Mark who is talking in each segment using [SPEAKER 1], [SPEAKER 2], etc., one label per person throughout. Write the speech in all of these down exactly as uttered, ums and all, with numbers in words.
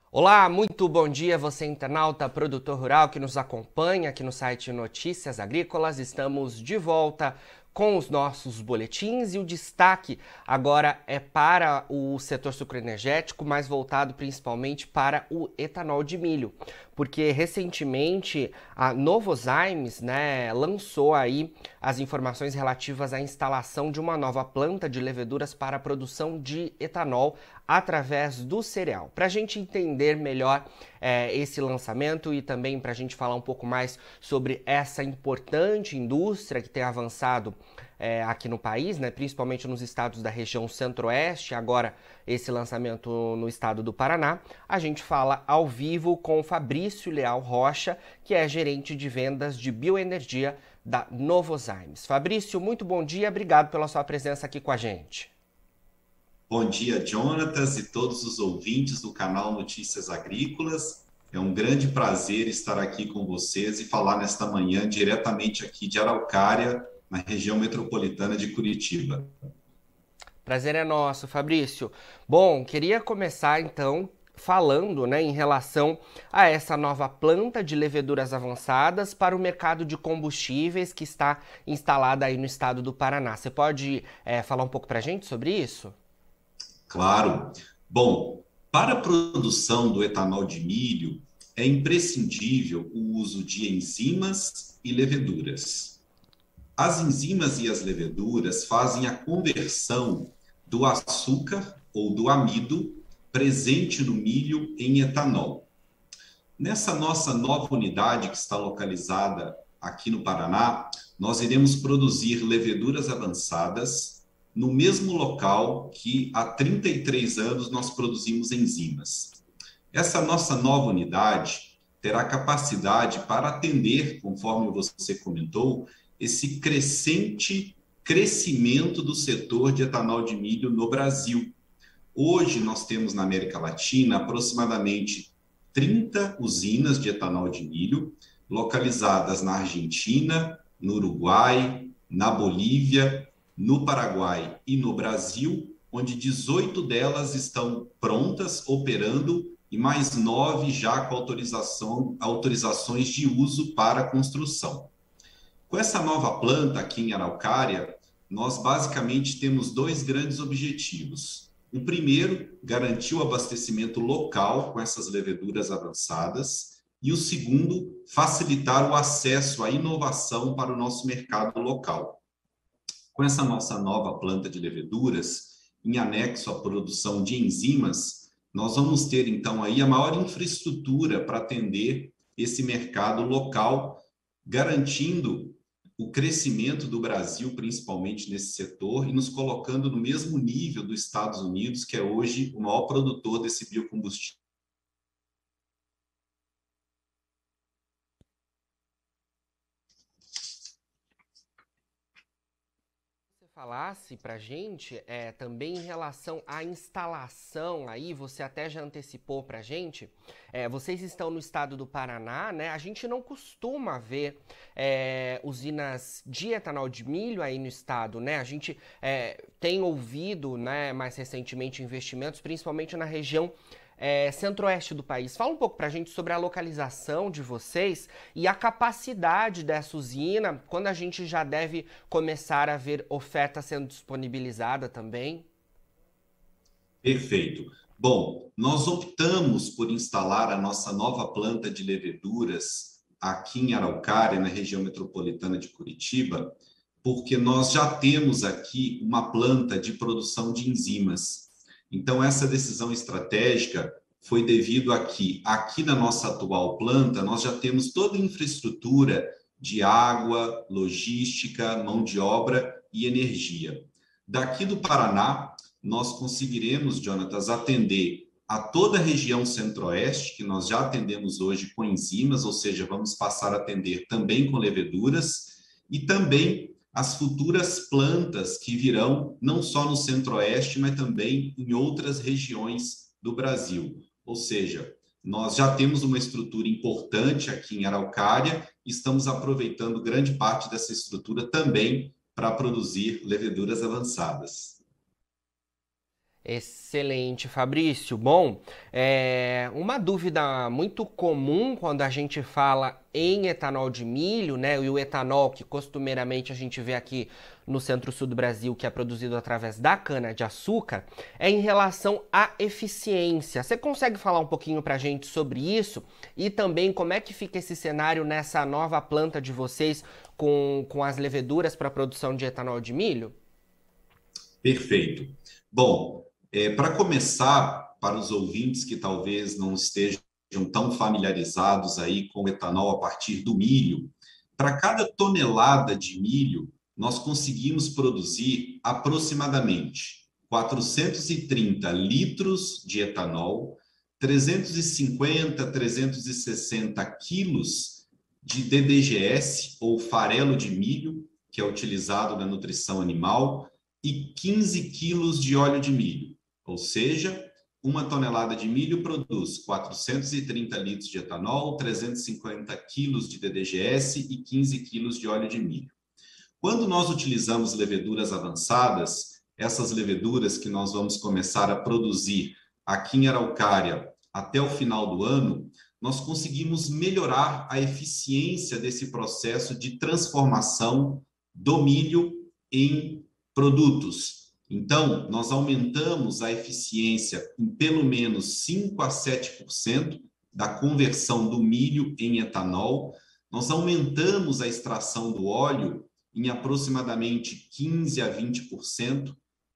[SPEAKER 1] Olá, muito bom dia, você internauta, produtor rural que nos acompanha aqui no site Notícias Agrícolas. Estamos de volta com os nossos boletins e o destaque agora é para o setor sucroenergético, mais voltado principalmente para o etanol de milho, porque recentemente a Novozymes, né, lançou aí as informações relativas à instalação de uma nova planta de leveduras para a produção de etanol através do cereal. Para a gente entender melhor é, esse lançamento e também para a gente falar um pouco mais sobre essa importante indústria que tem avançado é, aqui no país, né, principalmente nos estados da região centro-oeste, agora esse lançamento no estado do Paraná, a gente fala ao vivo com o Fabrício Leal Rocha, que é gerente de vendas de bioenergia da Novozymes. Fabrício, muito bom dia, obrigado pela sua presença aqui com a gente.
[SPEAKER 2] Bom dia, Jonatas e todos os ouvintes do canal Notícias Agrícolas. É um grande prazer estar aqui com vocês e falar nesta manhã diretamente aqui de Araucária, na região metropolitana de Curitiba.
[SPEAKER 1] Prazer é nosso, Fabrício. Bom, queria começar então falando, né, em relação a essa nova planta de leveduras avançadas para o mercado de combustíveis que está instalada aí no estado do Paraná. Você pode é, falar um pouco para a gente sobre isso?
[SPEAKER 2] Claro. Bom, para a produção do etanol de milho, é imprescindível o uso de enzimas e leveduras. As enzimas e as leveduras fazem a conversão do açúcar ou do amido presente no milho em etanol. Nessa nossa nova unidade que está localizada aqui no Paraná, nós iremos produzir leveduras avançadas no mesmo local que há trinta e três anos nós produzimos enzimas. Essa nossa nova unidade terá capacidade para atender, conforme você comentou, esse crescente crescimento do setor de etanol de milho no Brasil. Hoje nós temos na América Latina aproximadamente trinta usinas de etanol de milho localizadas na Argentina, no Uruguai, na Bolívia, no Paraguai e no Brasil, onde dezoito delas estão prontas, operando, e mais nove já com autorização, autorizações de uso para construção. Com essa nova planta aqui em Araucária, nós basicamente temos dois grandes objetivos. O primeiro, garantir o abastecimento local com essas leveduras avançadas, e o segundo, facilitar o acesso à inovação para o nosso mercado local. Com essa nossa nova planta de leveduras, em anexo à produção de enzimas, nós vamos ter então aí a maior infraestrutura para atender esse mercado local, garantindo o crescimento do Brasil, principalmente nesse setor, e nos colocando no mesmo nível dos Estados Unidos, que é hoje o maior produtor desse biocombustível.
[SPEAKER 1] Falasse para a gente é, também em relação à instalação aí, você até já antecipou para a gente, é, vocês estão no estado do Paraná, né? A gente não costuma ver é, usinas de etanol de milho aí no estado, né? A gente é, tem ouvido, né, mais recentemente investimentos, principalmente na região é, centro-oeste do país. Fala um pouco para a gente sobre a localização de vocês e a capacidade dessa usina, quando a gente já deve começar a ver oferta sendo disponibilizada também.
[SPEAKER 2] Perfeito. Bom, nós optamos por instalar a nossa nova planta de leveduras aqui em Araucária, na região metropolitana de Curitiba, porque nós já temos aqui uma planta de produção de enzimas. Então, essa decisão estratégica foi devido a que, aqui na nossa atual planta, nós já temos toda a infraestrutura de água, logística, mão de obra e energia. Daqui do Paraná, nós conseguiremos, Jonatas, atender a toda a região centro-oeste, que nós já atendemos hoje com enzimas, ou seja, vamos passar a atender também com leveduras, e também as futuras plantas que virão não só no centro-oeste, mas também em outras regiões do Brasil. Ou seja, nós já temos uma estrutura importante aqui em Araucária e estamos aproveitando grande parte dessa estrutura também para produzir leveduras avançadas.
[SPEAKER 1] Excelente, Fabrício. Bom, é, uma dúvida muito comum quando a gente fala em etanol de milho, né? E o etanol que costumeiramente a gente vê aqui no centro-sul do Brasil, que é produzido através da cana-de-açúcar, é em relação à eficiência. Você consegue falar um pouquinho para a gente sobre isso? E também como é que fica esse cenário nessa nova planta de vocês com, com as leveduras para a produção de etanol de milho?
[SPEAKER 2] Perfeito. Bom, é, para começar, para os ouvintes que talvez não estejam tão familiarizados aí com etanol a partir do milho, para cada tonelada de milho, nós conseguimos produzir aproximadamente quatrocentos e trinta litros de etanol, trezentos e cinquenta, trezentos e sessenta quilos de D D G S, ou farelo de milho, que é utilizado na nutrição animal, e quinze quilos de óleo de milho. Ou seja, uma tonelada de milho produz quatrocentos e trinta litros de etanol, trezentos e cinquenta quilos de D D G S e quinze quilos de óleo de milho. Quando nós utilizamos leveduras avançadas, essas leveduras que nós vamos começar a produzir aqui em Araucária até o final do ano, nós conseguimos melhorar a eficiência desse processo de transformação do milho em produtos. Então, nós aumentamos a eficiência em pelo menos cinco a sete por cento da conversão do milho em etanol. Nós aumentamos a extração do óleo em aproximadamente quinze a vinte por cento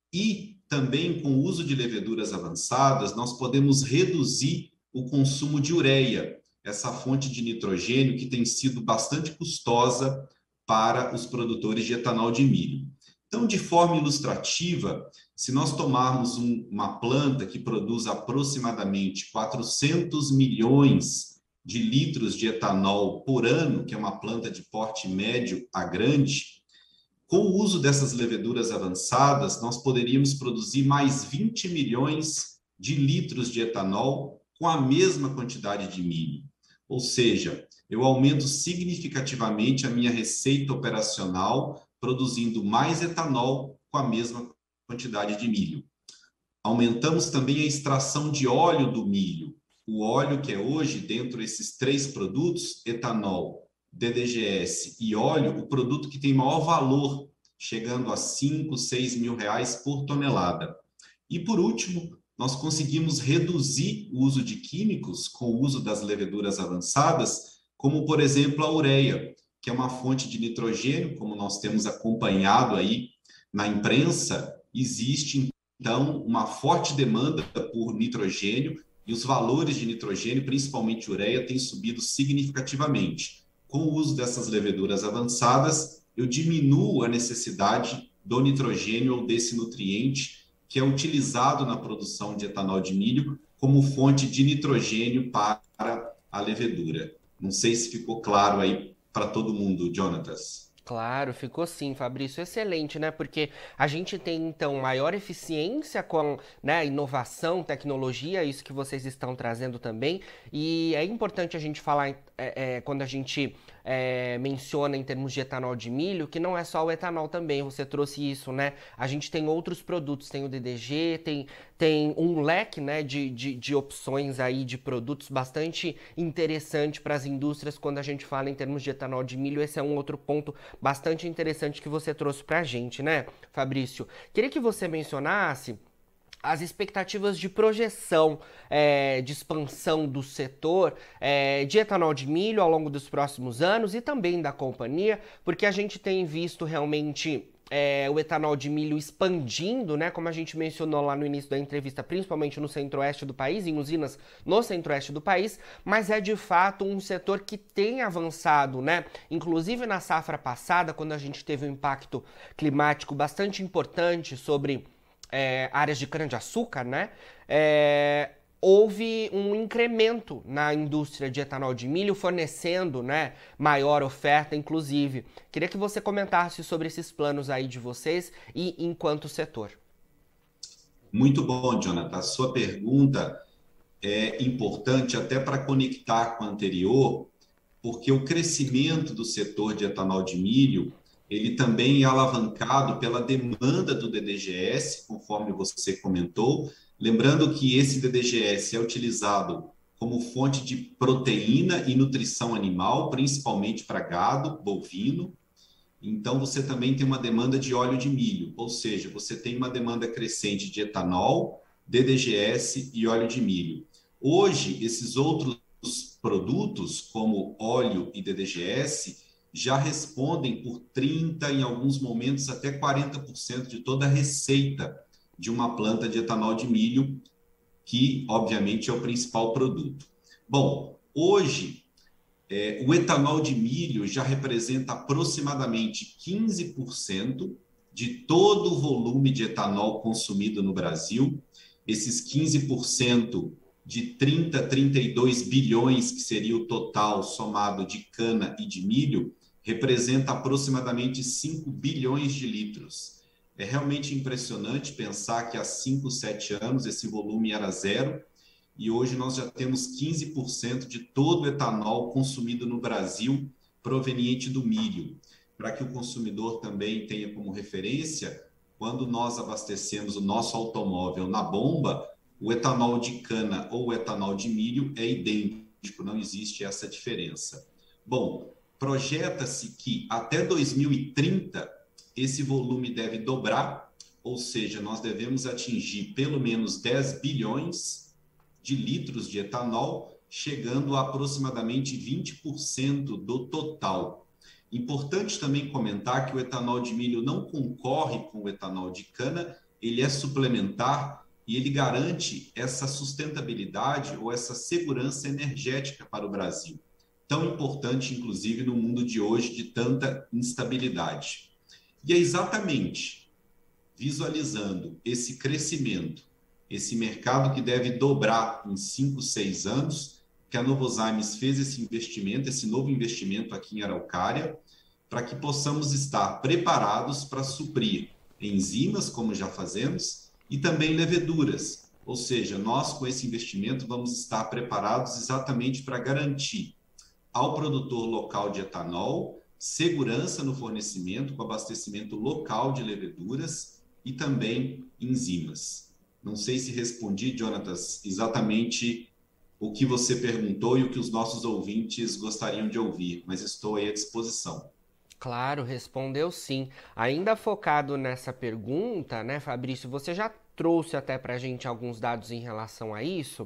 [SPEAKER 2] e também com o uso de leveduras avançadas, nós podemos reduzir o consumo de ureia, essa fonte de nitrogênio que tem sido bastante custosa para os produtores de etanol de milho. Então, de forma ilustrativa, se nós tomarmos um, uma planta que produz aproximadamente quatrocentos milhões de litros de etanol por ano, que é uma planta de porte médio a grande, com o uso dessas leveduras avançadas, nós poderíamos produzir mais vinte milhões de litros de etanol com a mesma quantidade de milho. Ou seja, eu aumento significativamente a minha receita operacional produzindo mais etanol com a mesma quantidade de milho. Aumentamos também a extração de óleo do milho. O óleo que é hoje, dentro desses três produtos, etanol, D D G S e óleo, o produto que tem maior valor, chegando a cinco, seis mil reais por tonelada. E por último, nós conseguimos reduzir o uso de químicos com o uso das leveduras avançadas, como por exemplo a ureia, que é uma fonte de nitrogênio, como nós temos acompanhado aí na imprensa. Existe então uma forte demanda por nitrogênio e os valores de nitrogênio, principalmente ureia, têm subido significativamente. Com o uso dessas leveduras avançadas, eu diminuo a necessidade do nitrogênio ou desse nutriente que é utilizado na produção de etanol de milho como fonte de nitrogênio para a levedura. Não sei se ficou claro aí para todo mundo, Jonatas.
[SPEAKER 1] Claro, ficou sim, Fabrício. Excelente, né? Porque a gente tem, então, maior eficiência com, né, inovação, tecnologia, isso que vocês estão trazendo também. E é importante a gente falar, é, é, quando a gente é, menciona em termos de etanol de milho, que não é só o etanol também, você trouxe isso, né? A gente tem outros produtos, tem o D D G, tem, tem um leque, né, de, de, de opções aí de produtos bastante interessante para as indústrias quando a gente fala em termos de etanol de milho. Esse é um outro ponto bastante interessante que você trouxe para a gente, né, Fabrício? Queria que você mencionasse as expectativas de projeção, é, de expansão do setor é, de etanol de milho ao longo dos próximos anos e também da companhia, porque a gente tem visto realmente é, o etanol de milho expandindo, né, como a gente mencionou lá no início da entrevista, principalmente no centro-oeste do país, em usinas no centro-oeste do país, mas é de fato um setor que tem avançado, né, inclusive na safra passada, quando a gente teve um impacto climático bastante importante sobre É, áreas de cana-de-açúcar, né? É, houve um incremento na indústria de etanol de milho, fornecendo, né, maior oferta, inclusive. Queria que você comentasse sobre esses planos aí de vocês e enquanto setor.
[SPEAKER 2] Muito bom, Jonathan. A sua pergunta é importante até para conectar com a anterior, porque o crescimento do setor de etanol de milho ele também é alavancado pela demanda do D D G S, conforme você comentou. Lembrando que esse D D G S é utilizado como fonte de proteína e nutrição animal, principalmente para gado bovino. Então, você também tem uma demanda de óleo de milho, ou seja, você tem uma demanda crescente de etanol, D D G S e óleo de milho. Hoje, esses outros produtos, como óleo e D D G S, já respondem por trinta por cento, em alguns momentos até quarenta por cento de toda a receita de uma planta de etanol de milho, que, obviamente, é o principal produto. Bom, hoje, é, o etanol de milho já representa aproximadamente quinze por cento de todo o volume de etanol consumido no Brasil. Esses quinze por cento de trinta, trinta e dois bilhões, que seria o total somado de cana e de milho, representa aproximadamente cinco bilhões de litros. É realmente impressionante pensar que há cinco, sete anos esse volume era zero e hoje nós já temos quinze por cento de todo o etanol consumido no Brasil proveniente do milho. Para que o consumidor também tenha como referência, quando nós abastecemos o nosso automóvel na bomba, o etanol de cana ou o etanol de milho é idêntico, não existe essa diferença. Bom, projeta-se que até dois mil e trinta esse volume deve dobrar, ou seja, nós devemos atingir pelo menos dez bilhões de litros de etanol, chegando a aproximadamente vinte por cento do total. Importante também comentar que o etanol de milho não concorre com o etanol de cana, ele é suplementar e ele garante essa sustentabilidade ou essa segurança energética para o Brasil, tão importante, inclusive, no mundo de hoje de tanta instabilidade. E é exatamente visualizando esse crescimento, esse mercado que deve dobrar em cinco, seis anos, que a Novozymes fez esse investimento, esse novo investimento aqui em Araucária, para que possamos estar preparados para suprir enzimas, como já fazemos, e também leveduras. Ou seja, nós com esse investimento vamos estar preparados exatamente para garantir ao produtor local de etanol segurança no fornecimento, com abastecimento local de leveduras e também enzimas. Não sei se respondi, Jonatas, exatamente o que você perguntou e o que os nossos ouvintes gostariam de ouvir, mas estou aí à disposição.
[SPEAKER 1] Claro, respondeu sim. Ainda focado nessa pergunta, né, Fabrício, você já trouxe até para a gente alguns dados em relação a isso.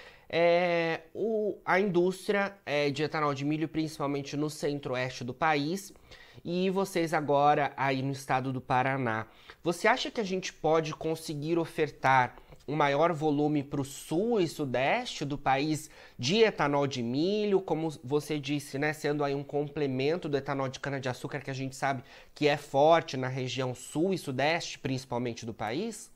[SPEAKER 1] É, o, a indústria é, de etanol de milho, principalmente no centro-oeste do país, e vocês agora aí no estado do Paraná. Você acha que a gente pode conseguir ofertar um maior volume para o sul e sudeste do país de etanol de milho, como você disse, né, sendo aí um complemento do etanol de cana-de-açúcar, que a gente sabe que é forte na região sul e sudeste, principalmente do país?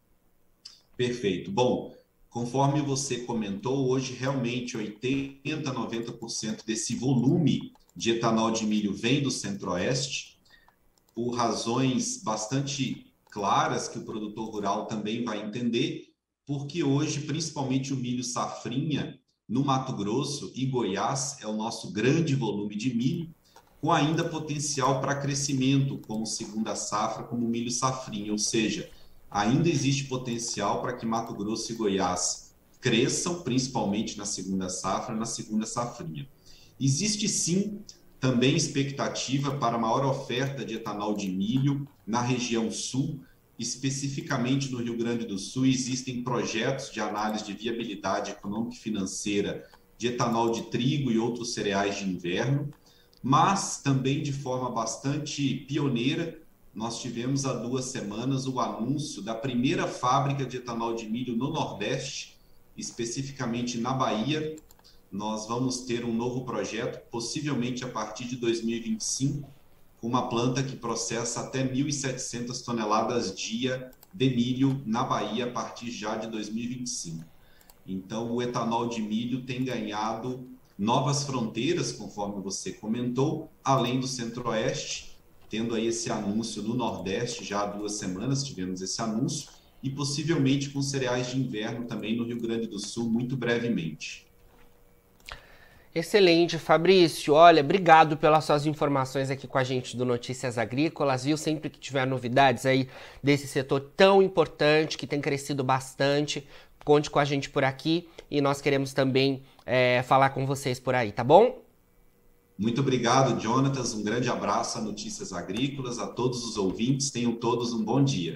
[SPEAKER 2] Perfeito. Bom, conforme você comentou, hoje realmente oitenta, noventa por cento desse volume de etanol de milho vem do centro-oeste, por razões bastante claras que o produtor rural também vai entender, porque hoje, principalmente o milho safrinha, no Mato Grosso e Goiás, é o nosso grande volume de milho, com ainda potencial para crescimento, como segunda safra, como milho safrinha, ou seja, ainda existe potencial para que Mato Grosso e Goiás cresçam, principalmente na segunda safra, na segunda safrinha. Existe sim também expectativa para maior oferta de etanol de milho na região sul, especificamente no Rio Grande do Sul. Existem projetos de análise de viabilidade econômica e financeira de etanol de trigo e outros cereais de inverno, mas também de forma bastante pioneira, nós tivemos há duas semanas o anúncio da primeira fábrica de etanol de milho no Nordeste, especificamente na Bahia. Nós vamos ter um novo projeto, possivelmente a partir de dois mil e vinte e cinco, com uma planta que processa até mil e setecentas toneladas dia de milho na Bahia a partir já de dois mil e vinte e cinco. Então, o etanol de milho tem ganhado novas fronteiras, conforme você comentou, além do Centro-Oeste, tendo aí esse anúncio no Nordeste, já há duas semanas tivemos esse anúncio, e possivelmente com cereais de inverno também no Rio Grande do Sul, muito brevemente.
[SPEAKER 1] Excelente, Fabrício. Olha, obrigado pelas suas informações aqui com a gente do Notícias Agrícolas, viu? Sempre que tiver novidades aí desse setor tão importante, que tem crescido bastante, conte com a gente por aqui e nós queremos também é, falar com vocês por aí, tá bom?
[SPEAKER 2] Muito obrigado, Jonatas. Um grande abraço a Notícias Agrícolas, a todos os ouvintes. Tenham todos um bom dia.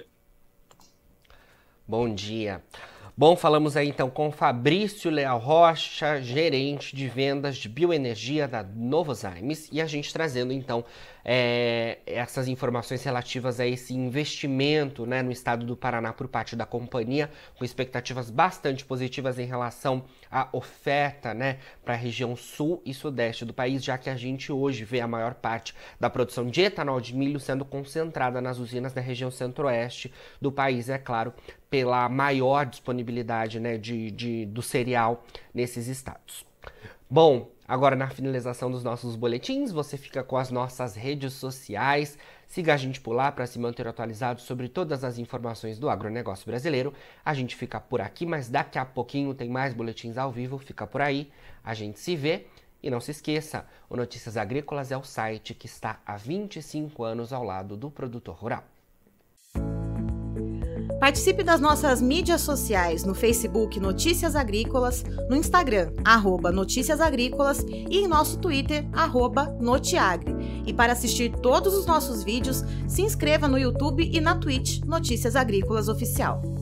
[SPEAKER 1] Bom dia. Bom, falamos aí então com Fabrício Leal Rocha, gerente de vendas de bioenergia da Novozymes, e a gente trazendo então é, essas informações relativas a esse investimento, né, no estado do Paraná por parte da companhia, com expectativas bastante positivas em relação à oferta, né, para a região sul e sudeste do país, já que a gente hoje vê a maior parte da produção de etanol de milho sendo concentrada nas usinas da região centro-oeste do país, é claro, pela maior disponibilidade, né, de, de, do cereal nesses estados. Bom, agora na finalização dos nossos boletins, você fica com as nossas redes sociais. Siga a gente por lá para se manter atualizado sobre todas as informações do agronegócio brasileiro. A gente fica por aqui, mas daqui a pouquinho tem mais boletins ao vivo. Fica por aí, a gente se vê. E não se esqueça, o Notícias Agrícolas é o site que está há vinte e cinco anos ao lado do produtor rural.
[SPEAKER 3] Participe das nossas mídias sociais no Facebook Notícias Agrícolas, no Instagram, arroba Notícias Agrícolas e em nosso Twitter, arroba Notiagre. E para assistir todos os nossos vídeos, se inscreva no YouTube e na Twitch Notícias Agrícolas Oficial.